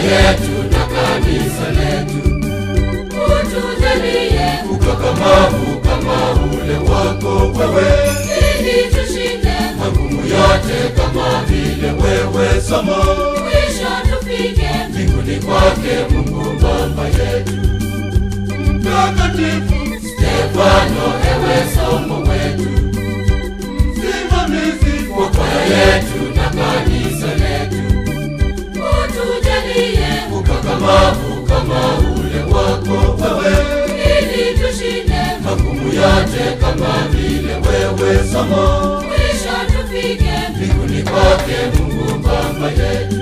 yetu na kanisa letu. Utujalie ukakamavu kama ule wako wewe, ili tushinde magumu yote kama vile wewe Somo. Mwisho tufike mbinguni kwake Mungu Baba yetu. Mtakatifu Stefano, ewe Somo wetu, msimamizi wa kwaya yetu na kanisa letu. Utujalie ukakamavu kama ule wako wewe, ili tushinde magumu yote kama vile wewe Somo. Mwisho tufike mbinguni kwake Mungu Baba yetu.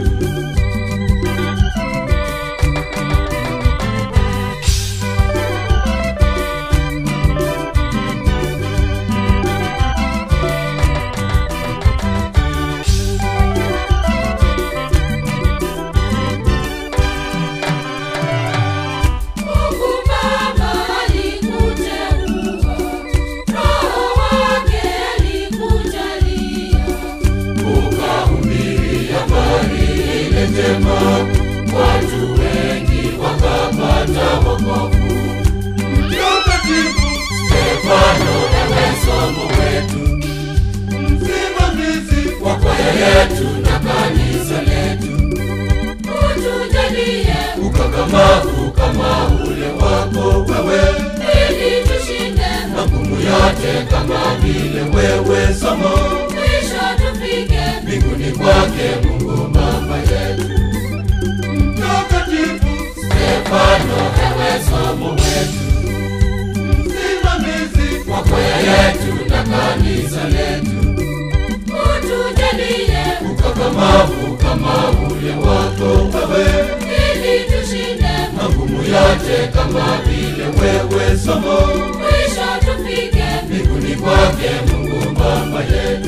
Watu wengi wakapata wokovu. Mtakatifu Stefano, ewe Somo wetu, msimamizi wa kwaya yetu na kanisa letu. Utujalie ukakamavu kama ule wako wewe, ili tushinde magumu yote kama vile wewe Somo. Mwisho tufike mbinguni kwake Mungu Baba yetu. Mtakatifu Stefano, ewe Somo wetu, msimamizi wa kwaya yetu na kanisa letu. Utujalie ukakamavu kama ule wako wewe, ili tushinde magumu yote kama vile wewe Somo. Mwisho tufike mbinguni kwake Mungu Baba yetu.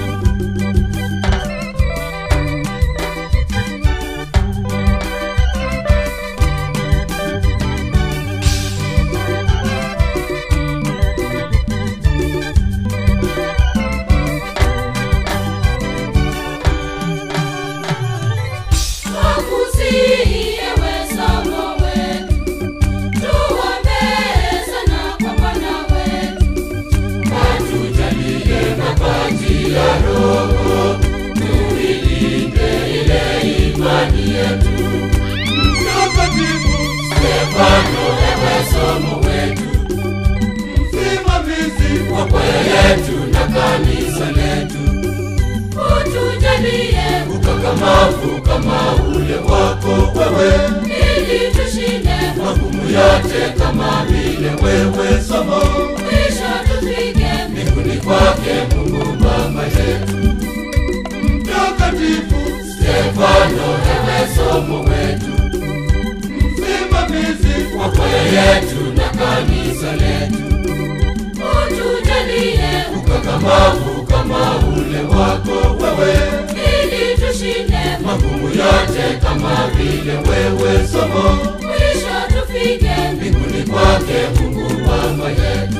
Stefano, ewe Somo wetu, msimamizi wa kwaya yetu na kanisa letu. Utujalie ukakamavu kama ule wako wewe, ili tushinde magumu yote kama vile wewe Somo. Mwisho tufike mbinguni kwake Mungu Baba yetu. Mtakatifu Stefano, ewe Somo wetu, msimamizi wa kwaya yetu na kanisa letu. Utujalie ukakamavu kama ule wako wewe, ili tushinde magumu yote kama vile wewe Somo. Mwisho tufike mbinguni kwake Mungu Baba yetu.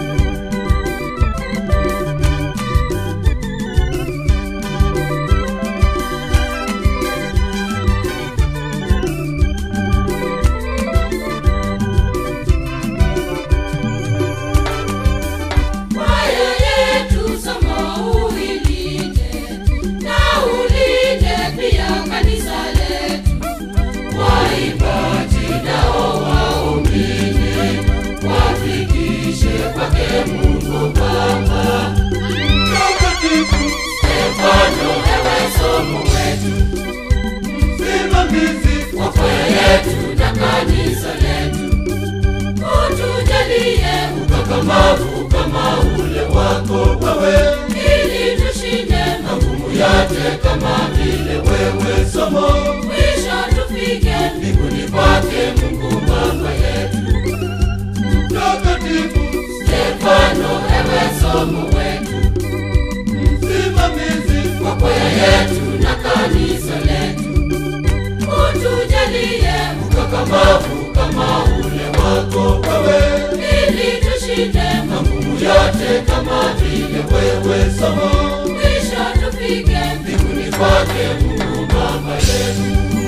Stefano, ewe Somo wetu, msimamizi wa kwaya yetu na kanisa letu. Utujalie ukakamavu kama ule wako wewe, ili tushinde magumu yote kama vile wewe Somo. Mwisho tufike mbinguni kwake Mungu Baba yetu. Mtakatifu Stefano, ewe Somo wetu, msimamizi wa kwaya yetu na kanisa letu. Utujalie ukakamavu kama ule wako wewe, ili tushinde magumu yote kama vile wewe Somo. Mwisho tufike mbinguni kwake Mungu Baba yetu.